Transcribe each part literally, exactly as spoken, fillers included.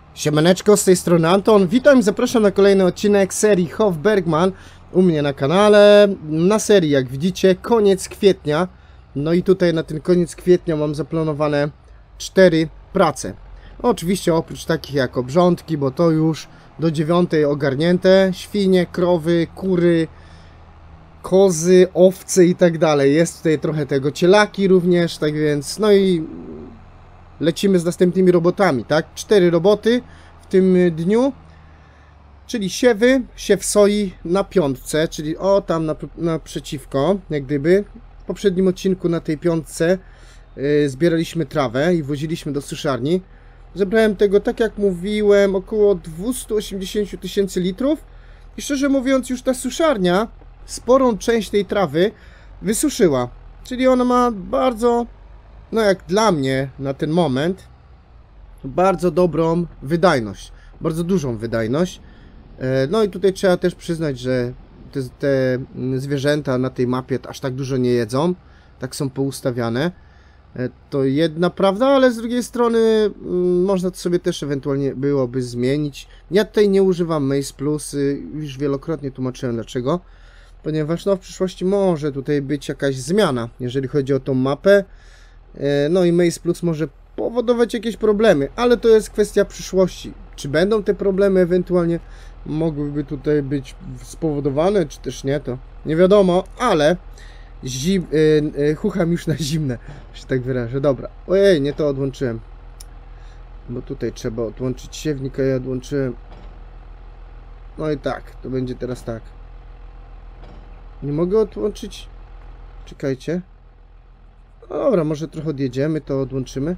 Siemaneczko, z tej strony Anton, witam i zapraszam na kolejny odcinek serii Hofbergman u mnie na kanale. Na serii, jak widzicie, koniec kwietnia. No i tutaj na ten koniec kwietnia mam zaplanowane cztery prace. Oczywiście oprócz takich jak obrządki, bo to już do dziewiątej ogarnięte. Świnie, krowy, kury, kozy, owce i tak dalej. Jest tutaj trochę tego, cielaki również, tak więc no i lecimy z następnymi robotami, tak? Cztery roboty w tym dniu, czyli siewy, siew soi na piątce, czyli o tam na, naprzeciwko, jak gdyby. W poprzednim odcinku na tej piątce yy, zbieraliśmy trawę i woziliśmy do suszarni. Zebrałem tego, tak jak mówiłem, około dwieście osiemdziesiąt tysięcy litrów i szczerze mówiąc już ta suszarnia sporą część tej trawy wysuszyła, czyli ona ma bardzo, no jak dla mnie na ten moment, bardzo dobrą wydajność, bardzo dużą wydajność. No i tutaj trzeba też przyznać, że te, te zwierzęta na tej mapie aż tak dużo nie jedzą, tak są poustawiane. To jedna prawda, ale z drugiej strony można to sobie też ewentualnie byłoby zmienić. Ja tutaj nie używam Maze Plus, już wielokrotnie tłumaczyłem dlaczego. Ponieważ no w przyszłości może tutaj być jakaś zmiana, jeżeli chodzi o tą mapę. No i Maze Plus może powodować jakieś problemy, ale to jest kwestia przyszłości. Czy będą te problemy ewentualnie mogłyby tutaj być spowodowane, czy też nie, to nie wiadomo, ale zim, yy, yy, chucham już na zimne, się tak wyrażę. Dobra, ojej, nie to odłączyłem, bo tutaj trzeba odłączyć siewnik, a ja odłączyłem. No i tak, to będzie teraz tak. Nie mogę odłączyć? Czekajcie. No dobra, może trochę odjedziemy, to odłączymy.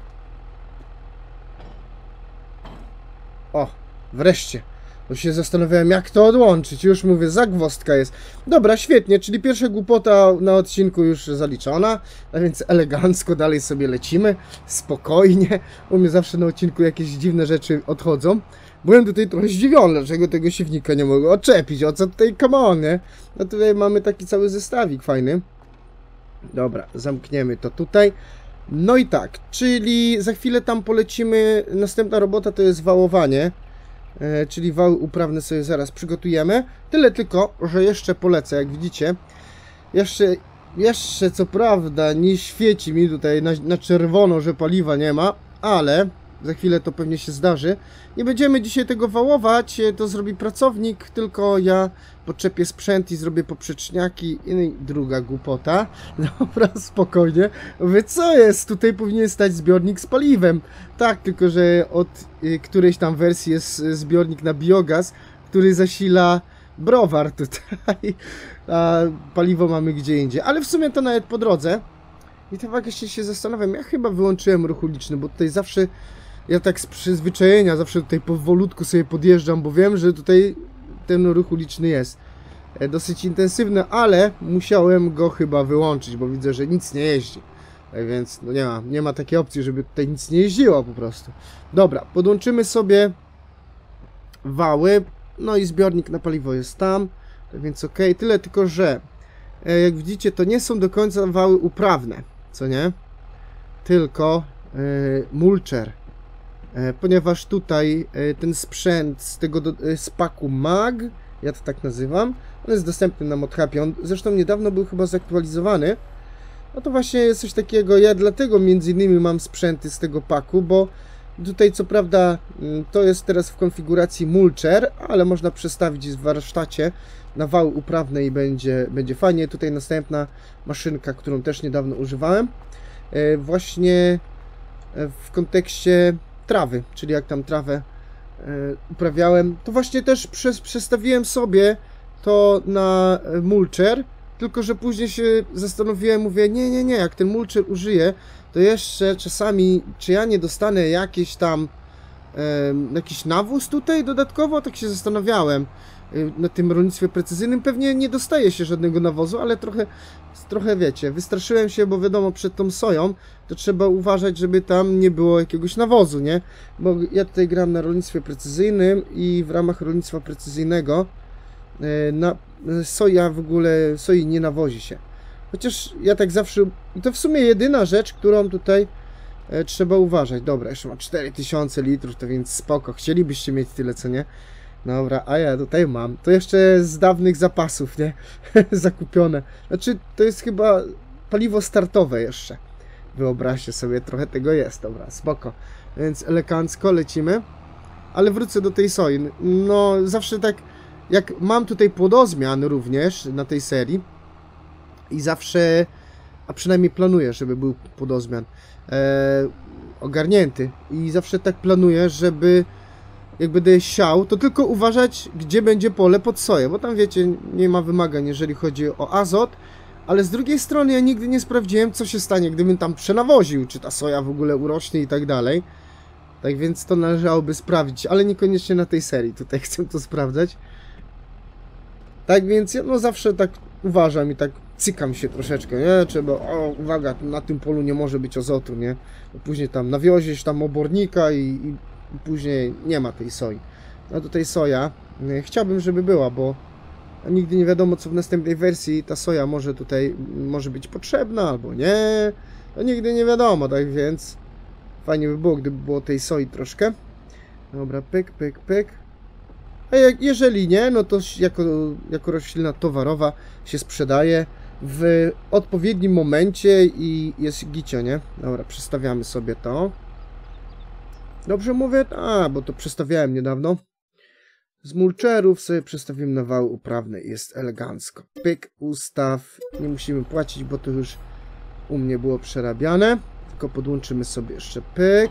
O, wreszcie. Bo się zastanawiałem, jak to odłączyć. Już mówię, zagwozdka jest. Dobra, świetnie, czyli pierwsza głupota na odcinku już zaliczona. A więc elegancko dalej sobie lecimy. Spokojnie. U mnie zawsze na odcinku jakieś dziwne rzeczy odchodzą. Byłem tutaj trochę zdziwiony, dlaczego tego siewnika nie mogę odczepić. O co tutaj, come on, nie? No tutaj mamy taki cały zestawik fajny. Dobra, zamkniemy to tutaj. No i tak, czyli za chwilę tam polecimy. Następna robota to jest wałowanie. E, czyli wały uprawne sobie zaraz przygotujemy. Tyle tylko, że jeszcze polecę, jak widzicie. Jeszcze, jeszcze co prawda nie świeci mi tutaj na, na czerwono, że paliwa nie ma, ale za chwilę to pewnie się zdarzy. Nie będziemy dzisiaj tego wałować, to zrobi pracownik, tylko ja podczepię sprzęt i zrobię poprzeczniaki. I druga głupota. Dobra, spokojnie. Mówię, co jest? Tutaj powinien stać zbiornik z paliwem. Tak, tylko że od którejś tam wersji jest zbiornik na biogaz, który zasila browar tutaj. A paliwo mamy gdzie indziej. Ale w sumie to nawet po drodze. I tak jeszcze się zastanawiam, ja chyba wyłączyłem ruch uliczny, bo tutaj zawsze, ja tak z przyzwyczajenia zawsze tutaj powolutku sobie podjeżdżam, bo wiem, że tutaj ten ruch uliczny jest dosyć intensywny, ale musiałem go chyba wyłączyć, bo widzę, że nic nie jeździ. Więc no nie ma, nie ma takiej opcji, żeby tutaj nic nie jeździło po prostu. Dobra, podłączymy sobie wały, no i zbiornik na paliwo jest tam, tak więc ok, tyle tylko, że jak widzicie, to nie są do końca wały uprawne, co nie? Tylko yy, mulcher, yy, ponieważ tutaj yy, ten sprzęt z tego do, yy, z paku mag, ja to tak nazywam, on jest dostępny na ModHubie, on zresztą niedawno był chyba zaktualizowany. No to właśnie jest coś takiego, ja dlatego między innymi mam sprzęty z tego paku, bo tutaj co prawda yy, to jest teraz w konfiguracji mulcher, ale można przestawić w warsztacie na wały uprawne i będzie, będzie fajnie. Tutaj następna maszynka, którą też niedawno używałem, e, właśnie w kontekście trawy, czyli jak tam trawę e, uprawiałem, to właśnie też przez, przestawiłem sobie to na mulcher, tylko że później się zastanowiłem, mówię, nie, nie, nie, jak ten mulcher użyję, to jeszcze czasami, czy ja nie dostanę jakieś tam e, jakiś nawóz tutaj dodatkowo, tak się zastanawiałem. Na tym rolnictwie precyzyjnym pewnie nie dostaje się żadnego nawozu, ale trochę, trochę wiecie, wystraszyłem się, bo wiadomo, przed tą soją to trzeba uważać, żeby tam nie było jakiegoś nawozu, nie? Bo ja tutaj gram na rolnictwie precyzyjnym i w ramach rolnictwa precyzyjnego na soja w ogóle, soi nie nawozi się. Chociaż ja tak zawsze, i to w sumie jedyna rzecz, którą tutaj e, trzeba uważać. Dobra, jeszcze ma cztery tysiące litrów, to więc spoko. Chcielibyście mieć tyle, co nie? Dobra, a ja tutaj mam. To jeszcze z dawnych zapasów, nie? Zakupione. Znaczy, to jest chyba paliwo startowe jeszcze. Wyobraźcie sobie, trochę tego jest. Dobra, spoko. Więc elegancko lecimy. Ale wrócę do tej soi. No, zawsze tak, jak mam tutaj płodozmian również na tej serii i zawsze, a przynajmniej planuję, żeby był płodozmian e, ogarnięty i zawsze tak planuję, żeby jak będę siał, to tylko uważać, gdzie będzie pole pod soję, bo tam wiecie, nie ma wymagań, jeżeli chodzi o azot, ale z drugiej strony ja nigdy nie sprawdziłem, co się stanie, gdybym tam przenawoził, czy ta soja w ogóle urośnie i tak dalej. Tak więc to należałoby sprawdzić, ale niekoniecznie na tej serii, tutaj chcę to sprawdzać. Tak więc ja no zawsze tak uważam i tak cykam się troszeczkę, nie? Trzeba, o uwaga, na tym polu nie może być azotu, nie? Bo później tam nawioziesz tam obornika i, i później nie ma tej soi. No tutaj soja, nie, chciałbym, żeby była, bo nigdy nie wiadomo, co w następnej wersji ta soja może tutaj, może być potrzebna albo nie. No nigdy nie wiadomo, tak więc fajnie by było, gdyby było tej soi troszkę. Dobra, pyk, pyk, pyk. A jak, jeżeli nie, no to jako, jako roślina towarowa się sprzedaje w odpowiednim momencie i jest gicio, nie? Dobra, przestawiamy sobie to. Dobrze mówię? A, bo to przestawiałem niedawno. Z mulcherów sobie przestawiłem na wały uprawne i jest elegancko. Pyk, ustaw. Nie musimy płacić, bo to już u mnie było przerabiane. Tylko podłączymy sobie jeszcze pyk.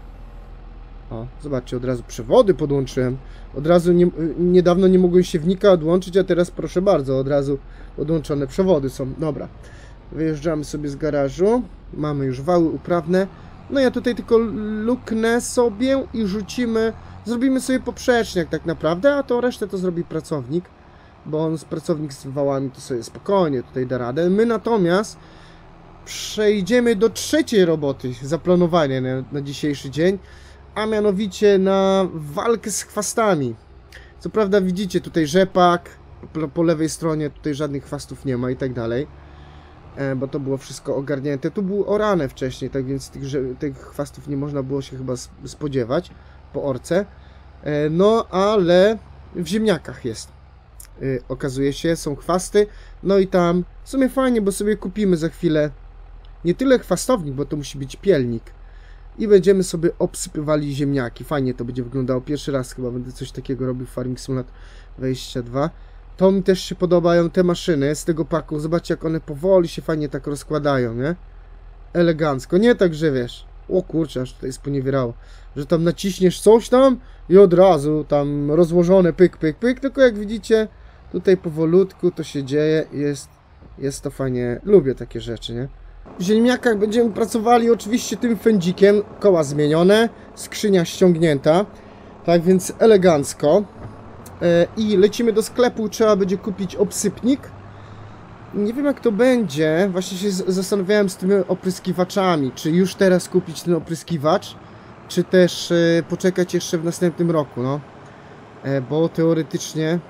O, zobaczcie, od razu przewody podłączyłem. Od razu nie, niedawno nie mogłem siewnika odłączyć, a teraz proszę bardzo, od razu podłączone przewody są. Dobra, wyjeżdżamy sobie z garażu. Mamy już wały uprawne. No ja tutaj tylko luknę sobie i rzucimy, zrobimy sobie poprzeczniak tak naprawdę, a to resztę to zrobi pracownik, bo on z pracownik z wałami to sobie spokojnie tutaj da radę. My natomiast przejdziemy do trzeciej roboty zaplanowania na, na dzisiejszy dzień, a mianowicie na walkę z chwastami. Co prawda widzicie tutaj rzepak, po, po lewej stronie tutaj żadnych chwastów nie ma i tak dalej, e, bo to było wszystko ogarnięte. Tu było orane wcześniej, tak więc tych, że, tych chwastów nie można było się chyba spodziewać po orce. E, no ale w ziemniakach jest. E, okazuje się, są chwasty, no i tam w sumie fajnie, bo sobie kupimy za chwilę nie tyle chwastownik, bo to musi być pielnik. I będziemy sobie obsypywali ziemniaki. Fajnie to będzie wyglądało. Pierwszy raz chyba będę coś takiego robił w Farming Simulator dwadzieścia dwa. To mi też się podobają te maszyny z tego paku. Zobaczcie, jak one powoli się fajnie tak rozkładają, nie? Elegancko. Nie tak, że wiesz, o kurczę, aż tutaj sponiewierało, że tam naciśniesz coś tam i od razu tam rozłożone pyk, pyk, pyk. Tylko jak widzicie, tutaj powolutku to się dzieje. Jest, jest to fajnie. Lubię takie rzeczy, nie? W ziemniakach będziemy pracowali oczywiście tym fędzikiem, koła zmienione, skrzynia ściągnięta, tak więc elegancko. E, I lecimy do sklepu, trzeba będzie kupić obsypnik. Nie wiem jak to będzie, właśnie się zastanawiałem z tymi opryskiwaczami, czy już teraz kupić ten opryskiwacz, czy też e, poczekać jeszcze w następnym roku, no. E, bo teoretycznie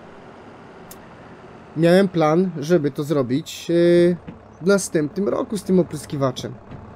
miałem plan, żeby to zrobić e, w następnym roku z tym opryskiwaczem.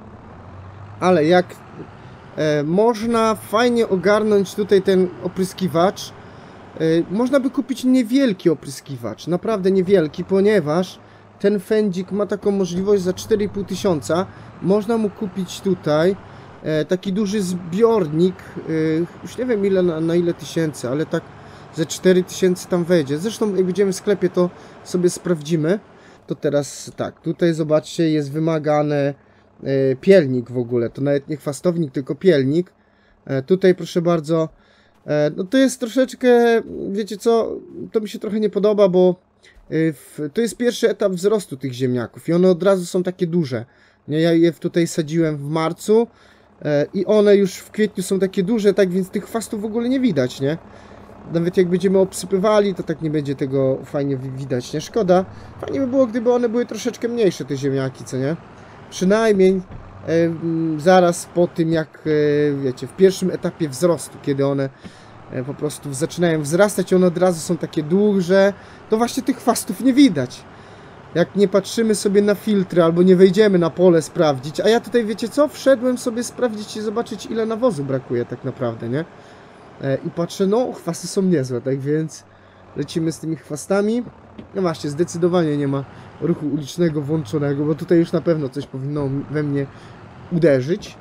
Ale jak e, można fajnie ogarnąć tutaj ten opryskiwacz, e, można by kupić niewielki opryskiwacz, naprawdę niewielki, ponieważ ten fędzik ma taką możliwość za cztery i pół tysiąca. Można mu kupić tutaj e, taki duży zbiornik, e, już nie wiem ile na, na ile tysięcy, ale tak ze cztery tysiące tam wejdzie. Zresztą jak będziemy w sklepie, to sobie sprawdzimy. To teraz tak, tutaj zobaczcie, jest wymagany e, pielnik w ogóle, to nawet nie chwastownik, tylko pielnik. E, tutaj proszę bardzo, e, no to jest troszeczkę, wiecie co, to mi się trochę nie podoba, bo e, w, to jest pierwszy etap wzrostu tych ziemniaków i one od razu są takie duże. Nie, ja je tutaj sadziłem w marcu e, i one już w kwietniu są takie duże, tak więc tych chwastów w ogóle nie widać, nie? Nawet jak będziemy obsypywali, to tak nie będzie tego fajnie widać, nie? Szkoda. Fajnie by było, gdyby one były troszeczkę mniejsze, te ziemniaki, co nie? Przynajmniej e, zaraz po tym, jak, e, wiecie, w pierwszym etapie wzrostu, kiedy one e, po prostu zaczynają wzrastać, one od razu są takie duże, to właśnie tych chwastów nie widać. jak nie patrzymy sobie na filtry, albo nie wejdziemy na pole sprawdzić, a ja tutaj, wiecie co, wszedłem sobie sprawdzić i zobaczyć, ile nawozu brakuje tak naprawdę, nie? E, I patrzę, no, chwasty są niezłe, tak więc lecimy z tymi chwastami. No właśnie, zdecydowanie nie ma ruchu ulicznego włączonego, bo tutaj już na pewno coś powinno we mnie uderzyć.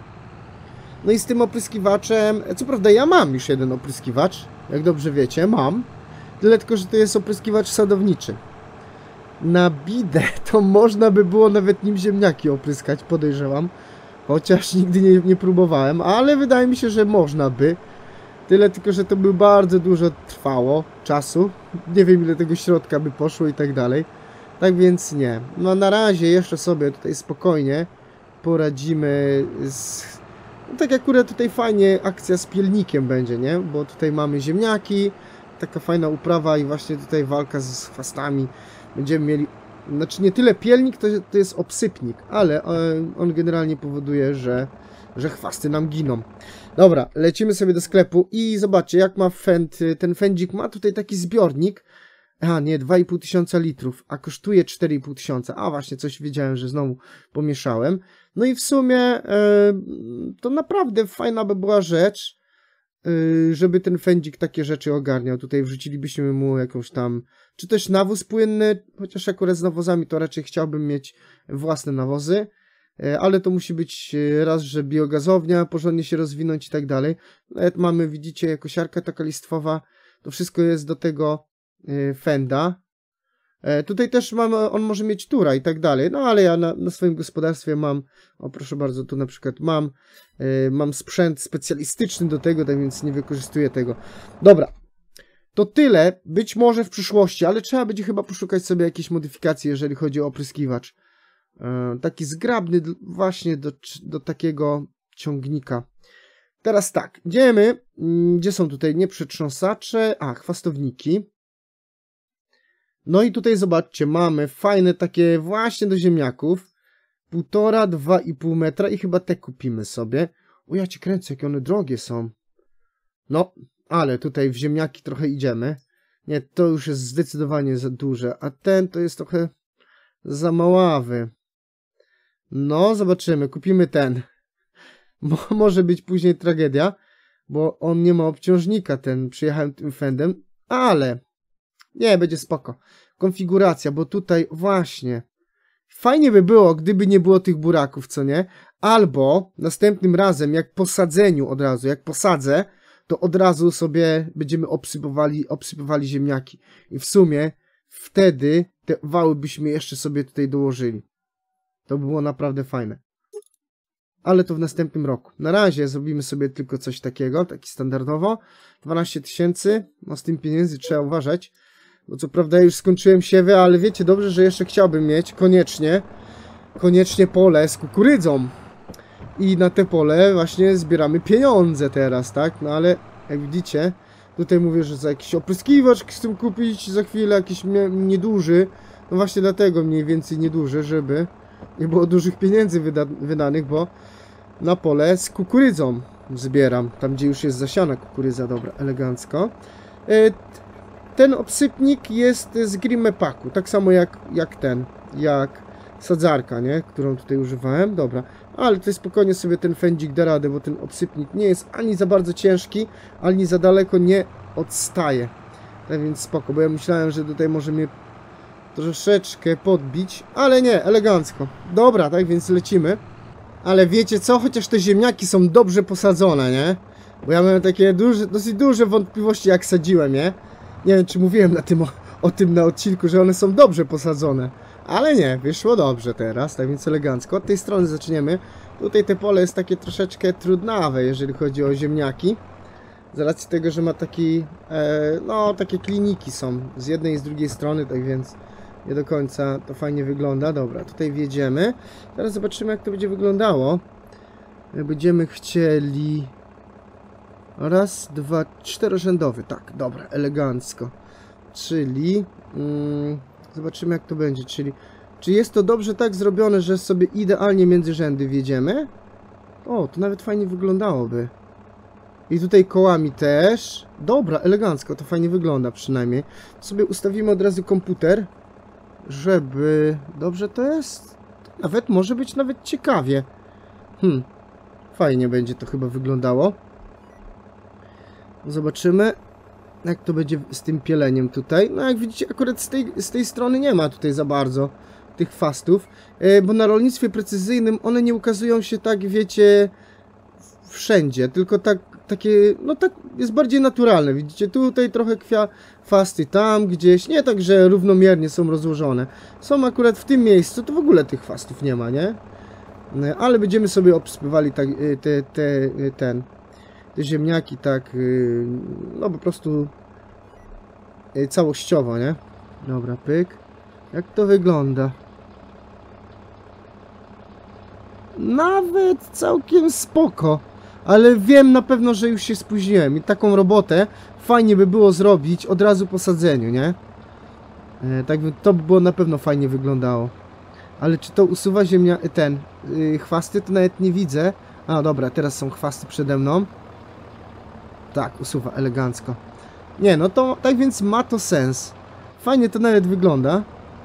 No i z tym opryskiwaczem, co prawda ja mam już jeden opryskiwacz, jak dobrze wiecie, mam, tyle tylko, że to jest opryskiwacz sadowniczy. Na bidę to można by było nawet nim ziemniaki opryskać, podejrzewam, chociaż nigdy nie, nie próbowałem, ale wydaje mi się, że można by. Tyle tylko, że to by bardzo dużo trwało czasu, nie wiem ile tego środka by poszło i tak dalej, tak więc nie. No na razie jeszcze sobie tutaj spokojnie poradzimy z... No tak akurat tutaj fajnie akcja z pielnikiem będzie, nie? Bo tutaj mamy ziemniaki, taka fajna uprawa i właśnie tutaj walka z chwastami. Będziemy mieli, znaczy nie tyle pielnik, to, to jest obsypnik, ale on generalnie powoduje, że, że chwasty nam giną. Dobra, lecimy sobie do sklepu i zobaczcie, jak ma fend, ten fendzik ma tutaj taki zbiornik. A nie, dwa i pół tysiąca litrów, a kosztuje cztery i pół tysiąca. A właśnie, coś wiedziałem, że znowu pomieszałem. No i w sumie e, to naprawdę fajna by była rzecz, e, żeby ten fendzik takie rzeczy ogarniał. Tutaj wrzucilibyśmy mu jakąś tam, czy też nawóz płynny, chociaż akurat z nawozami to raczej chciałbym mieć własne nawozy. E, ale to musi być raz, że biogazownia, porządnie się rozwinąć i tak dalej. Nawet mamy, widzicie, kosiarka taka listwowa, to wszystko jest do tego fenda. E, tutaj też mamy, on może mieć tura i tak dalej, no ale ja na, na swoim gospodarstwie mam, o proszę bardzo, tu na przykład mam, e, mam sprzęt specjalistyczny do tego, tak więc nie wykorzystuję tego. Dobra, to tyle, być może w przyszłości, ale trzeba będzie chyba poszukać sobie jakiejś modyfikacji, jeżeli chodzi o opryskiwacz. E, taki zgrabny właśnie do, do takiego ciągnika. Teraz tak, idziemy, gdzie są tutaj nieprzetrząsacze, a, chwastowniki. No i tutaj zobaczcie, mamy fajne takie właśnie do ziemniaków. Półtora, dwa i pół metra i chyba te kupimy sobie. O, ja cię kręcę, jakie one drogie są. No, ale tutaj w ziemniaki trochę idziemy. Nie, to już jest zdecydowanie za duże, a ten to jest trochę za maławy. No, zobaczymy, kupimy ten. Bo może być później tragedia, bo on nie ma obciążnika, ten, przyjechałem tym fendem, ale... Nie, będzie spoko. Konfiguracja, bo tutaj właśnie fajnie by było, gdyby nie było tych buraków, co nie? Albo następnym razem, jak posadzeniu od razu, jak posadzę, to od razu sobie będziemy obsypowali, obsypowali ziemniaki. I w sumie wtedy te wały byśmy jeszcze sobie tutaj dołożyli. To by było naprawdę fajne. Ale to w następnym roku. Na razie zrobimy sobie tylko coś takiego, taki standardowo. dwanaście tysięcy, no z tym pieniędzy trzeba uważać. Bo co prawda już skończyłem siewę, ale wiecie dobrze, że jeszcze chciałbym mieć koniecznie, koniecznie pole z kukurydzą. I na te pole właśnie zbieramy pieniądze teraz, tak? No ale jak widzicie, tutaj mówię, że za jakiś opryskiwacz chcę kupić za chwilę, jakiś nieduży. No właśnie dlatego mniej więcej nieduży, żeby nie było dużych pieniędzy wyda wydanych, bo na pole z kukurydzą zbieram. Tam, gdzie już jest zasiana kukurydza, dobra, elegancko. E, ten obsypnik jest z Grimepaku, tak samo jak, jak ten, jak sadzarka, nie? Którą tutaj używałem, dobra. Ale tutaj spokojnie sobie ten fendzik da radę, bo ten obsypnik nie jest ani za bardzo ciężki, ani za daleko nie odstaje. Tak więc spoko, bo ja myślałem, że tutaj może mnie troszeczkę podbić, ale nie, elegancko. Dobra, tak więc lecimy. Ale wiecie co, chociaż te ziemniaki są dobrze posadzone, nie? Bo ja miałem takie duże, dosyć duże wątpliwości, jak sadziłem, nie? Nie wiem, czy mówiłem na tym, o, o tym na odcinku, że one są dobrze posadzone. Ale nie, wyszło dobrze teraz, tak więc elegancko. Od tej strony zaczniemy. Tutaj te pole jest takie troszeczkę trudnawe, jeżeli chodzi o ziemniaki. Z racji tego, że ma taki, e, no, takie kliniki są z jednej i z drugiej strony, tak więc nie do końca to fajnie wygląda. Dobra, tutaj wjedziemy. Teraz zobaczymy, jak to będzie wyglądało. Będziemy chcieli... Raz, dwa, czterorzędowy. Tak, dobra, elegancko. Czyli... Mm, zobaczymy, jak to będzie. Czyli... Czy jest to dobrze tak zrobione, że sobie idealnie między rzędy wjedziemy? O, to nawet fajnie wyglądałoby. I tutaj kołami też. Dobra, elegancko, to fajnie wygląda przynajmniej. Sobie ustawimy od razu komputer. żeby... Dobrze to jest? Nawet może być nawet ciekawie. Hmm. Fajnie będzie to chyba wyglądało. Zobaczymy, jak to będzie z tym pieleniem tutaj. No jak widzicie, akurat z tej, z tej strony nie ma tutaj za bardzo tych chwastów, bo na rolnictwie precyzyjnym one nie ukazują się tak, wiecie, wszędzie, tylko tak, takie, no tak jest bardziej naturalne. Widzicie, tutaj trochę kwia chwasty, tam gdzieś, nie tak, że równomiernie są rozłożone. Są akurat w tym miejscu, to w ogóle tych chwastów nie ma, nie? Ale będziemy sobie obsypywali tak, te, te, ten, te ziemniaki tak, no po prostu całościowo, nie? Dobra, pyk. Jak to wygląda? Nawet całkiem spoko. Ale wiem na pewno, że już się spóźniłem i taką robotę fajnie by było zrobić od razu po sadzeniu, nie? E, tak by to by było na pewno fajnie wyglądało. Ale czy to usuwa ziemnia... ten... Yy, chwasty to nawet nie widzę. A dobra, teraz są chwasty przede mną. Tak, usuwa elegancko. Nie, no to tak więc ma to sens. Fajnie to nawet wygląda.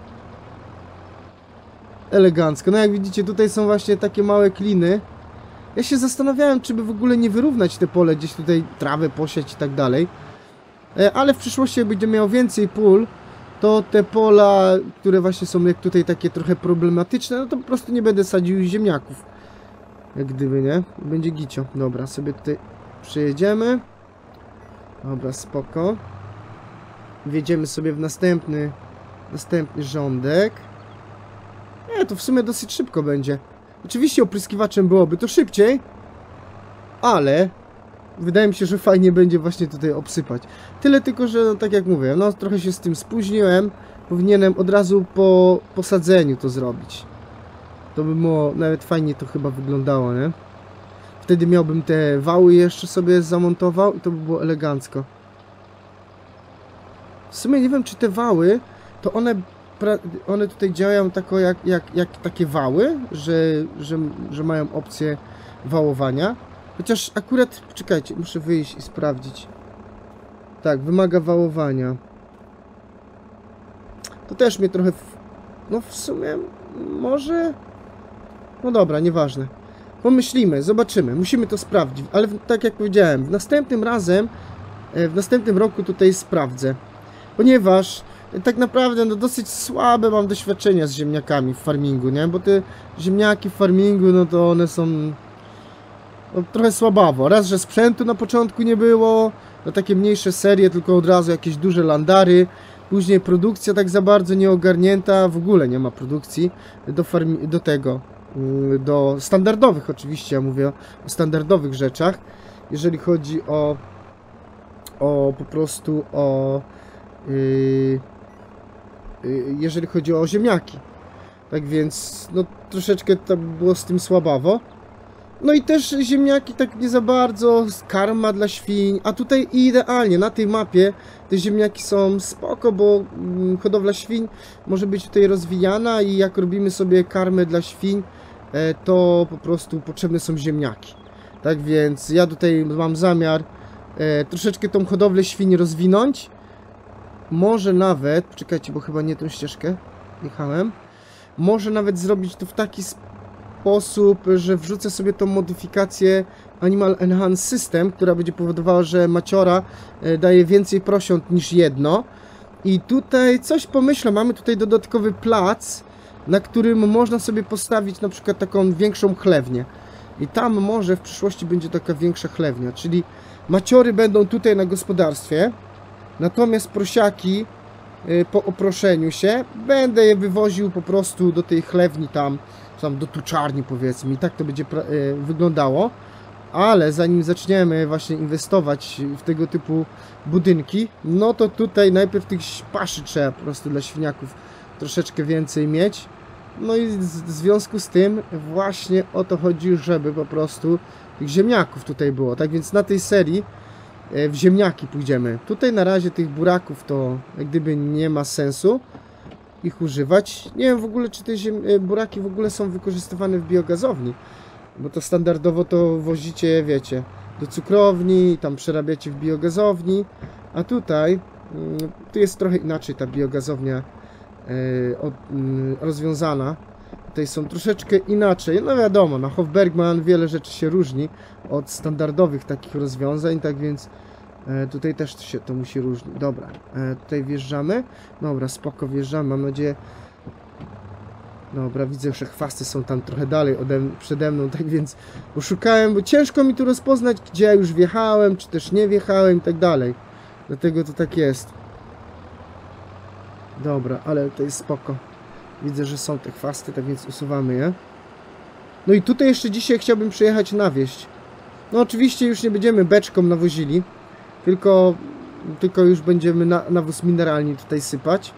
Elegancko. No jak widzicie, tutaj są właśnie takie małe kliny. Ja się zastanawiałem, czy by w ogóle nie wyrównać te pole, gdzieś tutaj trawę posiać i tak dalej. Ale w przyszłości, jak będzie miał więcej pól, to te pola, które właśnie są jak tutaj takie trochę problematyczne, no to po prostu nie będę sadził ziemniaków. Jak gdyby, nie? Będzie gicio. Dobra, sobie tutaj przejedziemy. Dobra, spoko. Wjedziemy sobie w następny, następny rządek. Nie, to w sumie dosyć szybko będzie. Oczywiście opryskiwaczem byłoby to szybciej, ale wydaje mi się, że fajnie będzie właśnie tutaj obsypać. Tyle tylko, że no, tak jak mówię, no trochę się z tym spóźniłem. Powinienem od razu po posadzeniu to zrobić. To by było, nawet fajnie to chyba wyglądało, nie? Wtedy miałbym te wały jeszcze sobie zamontował i to by było elegancko. W sumie nie wiem, czy te wały, to one, one tutaj działają tako jak, jak, jak takie wały, że, że, że mają opcję wałowania. Chociaż akurat, czekajcie, muszę wyjść i sprawdzić. Tak, wymaga wałowania. To też mnie trochę... W... No w sumie może... No dobra, nieważne. Pomyślimy, zobaczymy, musimy to sprawdzić. Ale tak jak powiedziałem, w następnym razem, w następnym roku tutaj sprawdzę. Ponieważ tak naprawdę no dosyć słabe mam doświadczenia z ziemniakami w farmingu, nie? Bo te ziemniaki w farmingu, no to one są... No, trochę słabawo. Raz, że sprzętu na początku nie było, no takie mniejsze serie, tylko od razu jakieś duże landary. Później produkcja tak za bardzo nieogarnięta, w ogóle nie ma produkcji do, farmi do tego, do standardowych oczywiście, ja mówię o standardowych rzeczach. Jeżeli chodzi o, o po prostu o, yy, yy, jeżeli chodzi o ziemniaki. Tak więc, no troszeczkę to było z tym słabawo. No i też ziemniaki tak nie za bardzo, karma dla świń, a tutaj idealnie, na tej mapie te ziemniaki są spoko, bo hodowla świń może być tutaj rozwijana i jak robimy sobie karmę dla świń, to po prostu potrzebne są ziemniaki. Tak więc ja tutaj mam zamiar troszeczkę tą hodowlę świń rozwinąć, może nawet, czekajcie, bo chyba nie tą ścieżkę jechałem, może nawet zrobić to w taki sposób, sposób, że wrzucę sobie tą modyfikację Animal Enhance System, która będzie powodowała, że maciora daje więcej prosiąt niż jedno. I tutaj coś pomyślę, mamy tutaj dodatkowy plac, na którym można sobie postawić na przykład taką większą chlewnię. I tam może w przyszłości będzie taka większa chlewnia, czyli maciory będą tutaj na gospodarstwie, natomiast prosiaki po oproszeniu się będę je wywoził po prostu do tej chlewni tam, tam do tuczarni powiedzmy i tak to będzie y, wyglądało, ale zanim zaczniemy właśnie inwestować w tego typu budynki, no to tutaj najpierw tych paszy trzeba po prostu dla świniaków troszeczkę więcej mieć. No i w związku z tym właśnie o to chodzi, żeby po prostu tych ziemniaków tutaj było. Tak więc na tej serii w ziemniaki pójdziemy. Tutaj na razie tych buraków to jak gdyby nie ma sensu ich używać. Nie wiem w ogóle, czy te ziem... buraki w ogóle są wykorzystywane w biogazowni, bo to standardowo to wozicie, wiecie, do cukrowni i tam przerabiacie w biogazowni, a tutaj tu jest trochę inaczej ta biogazownia yy, od, yy, rozwiązana. Tutaj są troszeczkę inaczej. No wiadomo, na Hofbergman wiele rzeczy się różni od standardowych takich rozwiązań, tak więc yy, tutaj też się to musi różnić. Dobra, yy, tutaj wjeżdżamy. Dobra, spoko, wjeżdżamy. Mam nadzieję... Dobra, widzę, że chwasty są tam trochę dalej ode mnie, przede mną, tak więc poszukałem, bo ciężko mi tu rozpoznać, gdzie ja już wjechałem, czy też nie wjechałem i tak dalej. Dlatego to tak jest. Dobra, ale to jest spoko. Widzę, że są te chwasty, tak więc usuwamy je. No i tutaj jeszcze dzisiaj chciałbym przyjechać nawieźć. No oczywiście już nie będziemy beczką nawozili, tylko, tylko już będziemy na, nawóz mineralny tutaj sypać.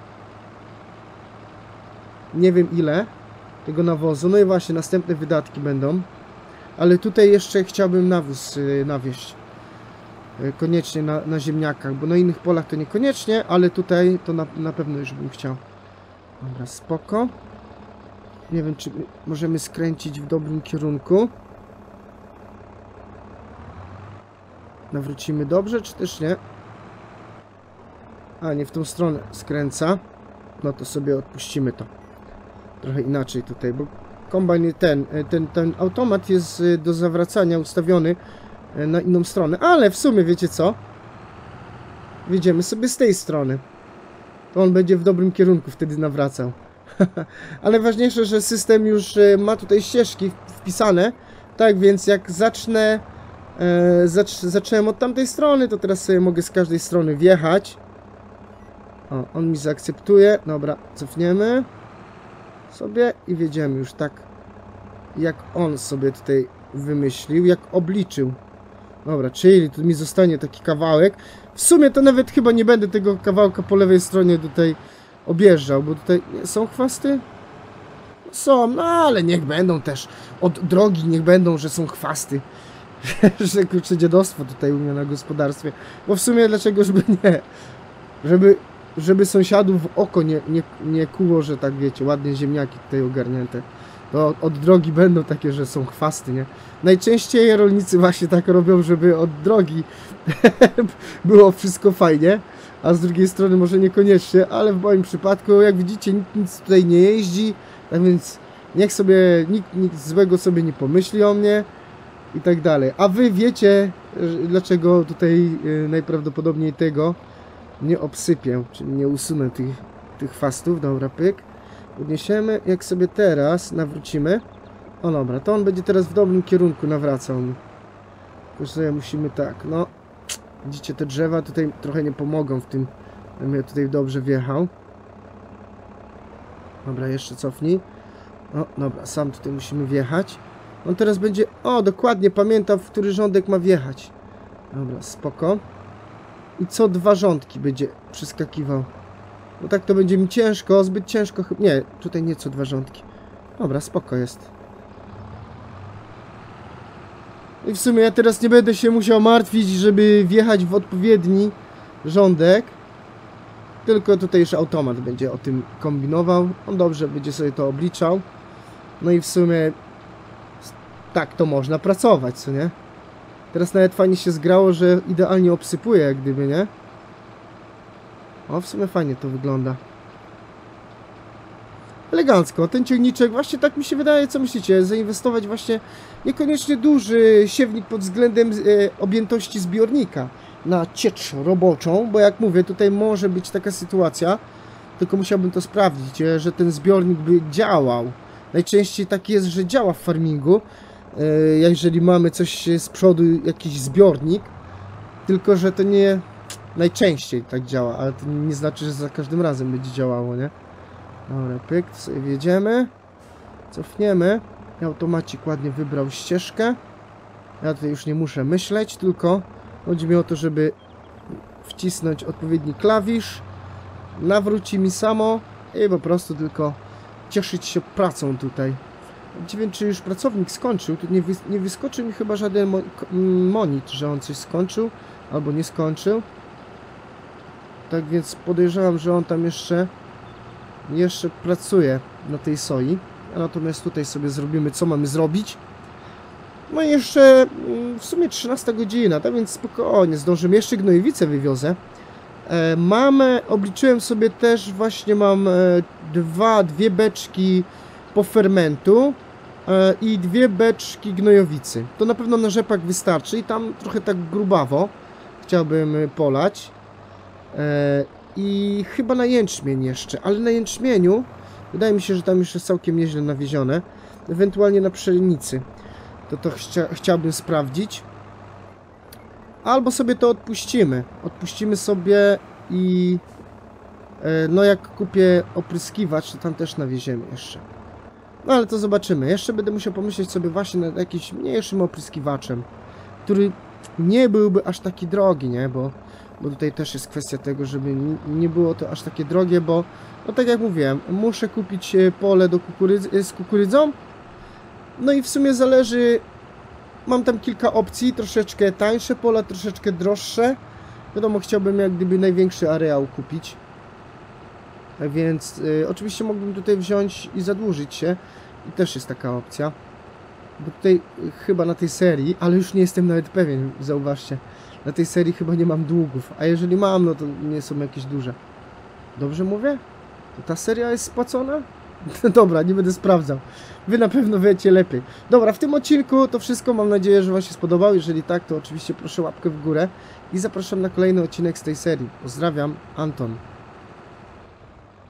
Nie wiem ile tego nawozu, no i właśnie następne wydatki będą. Ale tutaj jeszcze chciałbym nawóz yy, nawieźć. Yy, koniecznie na, na ziemniakach, bo na innych polach to niekoniecznie, ale tutaj to na, na pewno już bym chciał. Dobra, spoko. Nie wiem, czy możemy skręcić w dobrym kierunku. Nawrócimy dobrze, czy też nie? A, nie w tą stronę skręca. No to sobie odpuścimy to. Trochę inaczej tutaj, bo kombajn ten, ten, ten automat jest do zawracania ustawiony na inną stronę, ale w sumie wiecie co? Wyjdziemy sobie z tej strony. To on będzie w dobrym kierunku wtedy nawracał. Ale ważniejsze, że system już ma tutaj ścieżki wpisane, tak więc jak zacznę e, zacz, zacząłem od tamtej strony, to teraz sobie mogę z każdej strony wjechać. O, on mi zaakceptuje. Dobra, cofniemy sobie i wjedziemy już tak, jak on sobie tutaj wymyślił, jak obliczył. Dobra, czyli tu mi zostanie taki kawałek. W sumie to nawet chyba nie będę tego kawałka po lewej stronie tutaj objeżdżał, bo tutaj są chwasty? Są, no ale niech będą też. Od drogi niech będą, że są chwasty. Że kurczę dziadostwo tutaj u mnie na gospodarstwie. Bo w sumie dlaczego, żeby nie? Żeby... Żeby sąsiadów w oko nie, nie, nie kuło, że tak wiecie, ładnie ziemniaki tutaj ogarnięte. To od drogi będą takie, że są chwasty, nie? Najczęściej rolnicy właśnie tak robią, żeby od drogi było wszystko fajnie, a z drugiej strony może niekoniecznie, ale w moim przypadku, jak widzicie, nikt nic tutaj nie jeździ, tak więc niech sobie, nikt nic złego sobie nie pomyśli o mnie i tak dalej. A wy wiecie, dlaczego tutaj najprawdopodobniej tego nie obsypię, czyli nie usunę tych, tych chwastów. Dobra, pyk. Podniesiemy. Jak sobie teraz nawrócimy. O dobra, to on będzie teraz w dobrym kierunku nawracał mi. Tylko sobie musimy tak, no. Widzicie, te drzewa tutaj trochę nie pomogą w tym, żebym ja tutaj dobrze wjechał. Dobra, jeszcze cofnij. O, dobra, sam tutaj musimy wjechać. On teraz będzie, o, dokładnie pamiętam, w który rządek ma wjechać. Dobra, spoko. I co dwa rządki będzie przeskakiwał. No tak to będzie mi ciężko, zbyt ciężko chyba. Nie, tutaj nie co dwa rządki. Dobra, spoko jest. I w sumie ja teraz nie będę się musiał martwić, żeby wjechać w odpowiedni rządek. Tylko tutaj już automat będzie o tym kombinował. On dobrze będzie sobie to obliczał. No i w sumie tak to można pracować, co nie? Teraz nawet fajnie się zgrało, że idealnie obsypuje, jak gdyby, nie? O, w sumie fajnie to wygląda. Elegancko. Ten ciągniczek, właśnie tak mi się wydaje, co myślicie? Zainwestować właśnie niekoniecznie duży siewnik pod względem e, objętości zbiornika na ciecz roboczą, bo jak mówię, tutaj może być taka sytuacja, tylko musiałbym to sprawdzić, e, że ten zbiornik by działał. Najczęściej tak jest, że działa w farmingu, jeżeli mamy coś z przodu, jakiś zbiornik, tylko że to nie najczęściej tak działa, ale to nie znaczy, że za każdym razem będzie działało, nie? Dobra, pyk, sobie wjedziemy, cofniemy, automacik ładnie wybrał ścieżkę, ja tutaj już nie muszę myśleć, tylko chodzi mi o to, żeby wcisnąć odpowiedni klawisz, nawróci mi samo i po prostu tylko cieszyć się pracą tutaj. Nie wiem, czy już pracownik skończył, tu nie, wys nie wyskoczy mi chyba żaden mo monit, że on coś skończył, albo nie skończył. Tak więc podejrzewam, że on tam jeszcze jeszcze pracuje na tej soi. A natomiast tutaj sobie zrobimy, co mamy zrobić. No i jeszcze w sumie trzynasta godzina, tak więc spokojnie zdążymy. Jeszcze gnojowice wywiozę. E, mam, obliczyłem sobie też, właśnie mam e, dwa, dwie beczki po fermentu e, i dwie beczki gnojowicy. To na pewno na rzepak wystarczy i tam trochę tak grubawo chciałbym polać. E, I chyba na jęczmień jeszcze, ale na jęczmieniu wydaje mi się, że tam już jest całkiem nieźle nawiezione. Ewentualnie na pszenicy. To to chcia, chciałbym sprawdzić. Albo sobie to odpuścimy. Odpuścimy sobie i e, no jak kupię opryskiwacz, to tam też nawieziemy jeszcze. No ale to zobaczymy. Jeszcze będę musiał pomyśleć sobie właśnie nad jakimś mniejszym opryskiwaczem, który nie byłby aż taki drogi, nie? Bo, bo tutaj też jest kwestia tego, żeby nie było to aż takie drogie, bo no tak jak mówiłem, muszę kupić pole do kukurydzy, z kukurydzą. No i w sumie zależy, mam tam kilka opcji, troszeczkę tańsze pola, troszeczkę droższe. Wiadomo, chciałbym jak gdyby największy areał kupić. Więc y, oczywiście mógłbym tutaj wziąć i zadłużyć się. I też jest taka opcja. Bo tutaj y, chyba na tej serii, ale już nie jestem nawet pewien, zauważcie. Na tej serii chyba nie mam długów. A jeżeli mam, no to nie są jakieś duże. Dobrze mówię? To ta seria jest spłacona? Dobra, nie będę sprawdzał. Wy na pewno wiecie lepiej. Dobra, w tym odcinku to wszystko. Mam nadzieję, że Wam się spodobał. Jeżeli tak, to oczywiście proszę łapkę w górę. I zapraszam na kolejny odcinek z tej serii. Pozdrawiam, Anton.